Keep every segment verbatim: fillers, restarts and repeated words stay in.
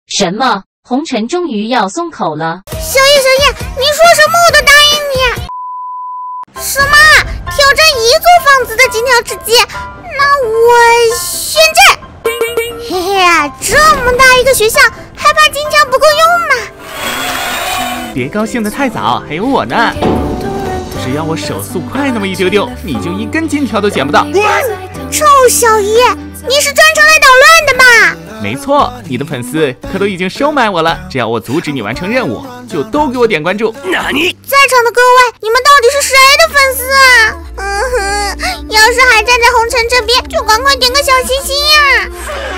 什么？红尘终于要松口了？ 小叶，小叶，你说什么我都答应你。什么？挑战一座房子的金条吃鸡？那我宣战。嘿嘿啊，这么大一个学校，还怕金条不够用吗？ 别高兴得太早，还有我呢。只要我手速快那么一丢丢，你就一根金条都捡不到。 臭小叶，你是专程来捣乱的吧？ 没错，你的粉丝可都已经收买我了，只要我阻止你完成任务，就都给我点关注。那你在场的各位，你们到底是谁的粉丝啊？嗯哼，要是还站在红尘这边，就赶快点个小心心呀！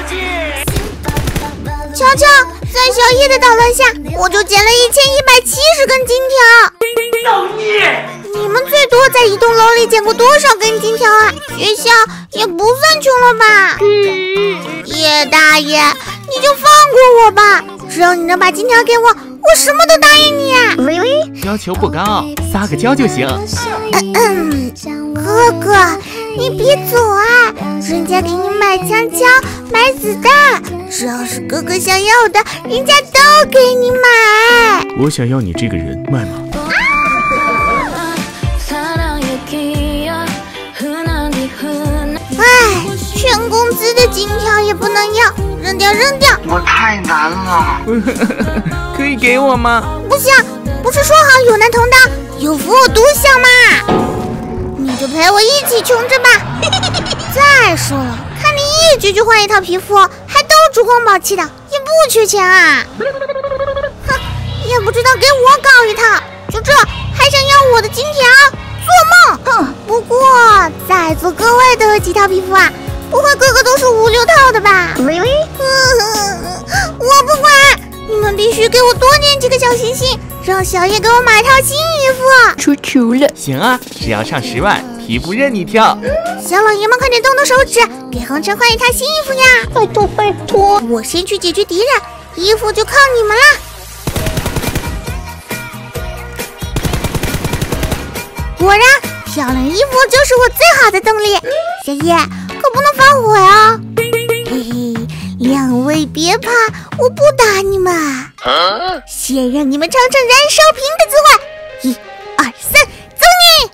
瞧瞧，在小叶的捣乱下，我就捡了一千一百七十根金条。造孽！你们最多在一栋楼里捡过多少根金条啊？学校也不算穷了吧？嗯，叶大爷，你就放过我吧！只要你能把金条给我，我什么都答应你啊！ 要求不高，撒个娇就行。 嗯嗯，哥哥，你别走啊！人家给你买枪枪，买子弹，只要是哥哥想要的，人家都给你买。 我想要你这个人，卖吗？ 唉，全工资的金条也不能要，扔掉扔掉。 我太难了。 可以给我吗？ 不行，不是说好有难同当，有福我独享吗？你就陪我一起穷着吧。再说了，看你一局局换一套皮肤，还都珠光宝气的，也不缺钱啊。哼，也不知道给我搞一套，就这还想要我的金条？做梦！哼，不过在座各位都有几套皮肤啊？不会个个都是五六套的吧？嗯，我不管，你们必须给我多点几个小心心，让小叶给我买套新衣服。 出球了。行啊，只要上十万，皮肤任你挑。 小老爷们快点动动手指，给红尘换一套新衣服呀！拜托拜托，我先去解决敌人，衣服就靠你们啦。果然，漂亮衣服就是我最好的动力。小叶，可不能发火呀！嘿嘿，两位别怕，我不打你们，啊、先让你们尝尝燃烧瓶的滋味。一、二、三，走你！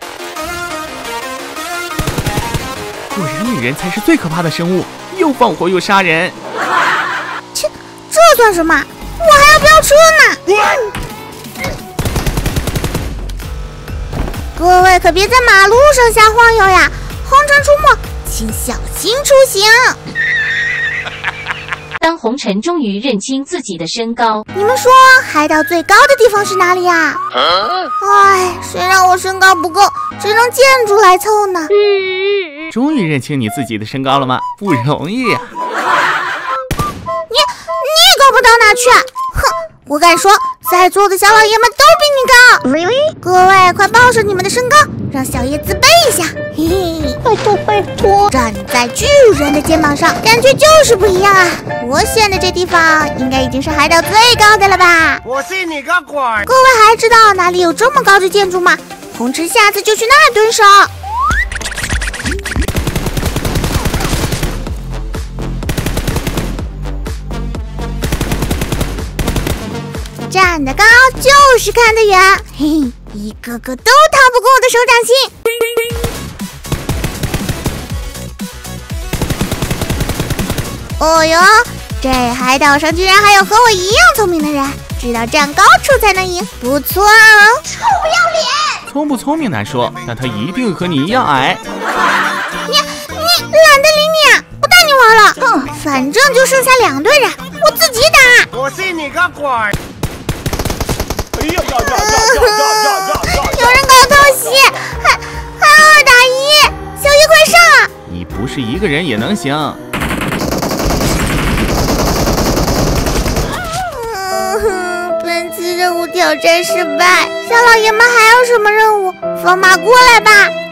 果然，女人才是最可怕的生物，又放火又杀人。 切，这算什么？我还要飙车呢！各位可别在马路上瞎晃悠呀！红尘出没，请小心出行。 当红尘终于认清自己的身高， 你们说海岛最高的地方是哪里呀？唉，谁让我身高不够，只能建筑来凑呢？ 终于认清你自己的身高了吗？不容易呀、 啊！你你高不到哪去？哼！我敢说，在座的小老爷们都比你高。Really？ 各位，快报上你们的身高，让小叶自卑一下。嘿嘿，拜托拜托！站在巨人的肩膀上，感觉就是不一样啊！我选的这地方应该已经是海岛最高的了吧？ 我信你个鬼！ 各位还知道哪里有这么高的建筑吗？红尘下次就去那儿蹲守。站得高就是看得远，嘿嘿，一个个都逃不过我的手掌心。哦哟，这海岛上居然还有和我一样聪明的人，知道站高处才能赢，不错哦。臭不要脸！ 聪不聪明难说，但他一定和你一样矮。 你你懒得理你，不带你玩了。哼，反正就剩下两队人，我自己打。 我信你个鬼！ 有人搞偷袭，还还二打一，小叶快上！ 你不是一个人也能行。 嗯，本次任务挑战失败，小老爷们还有什么任务？放马过来吧！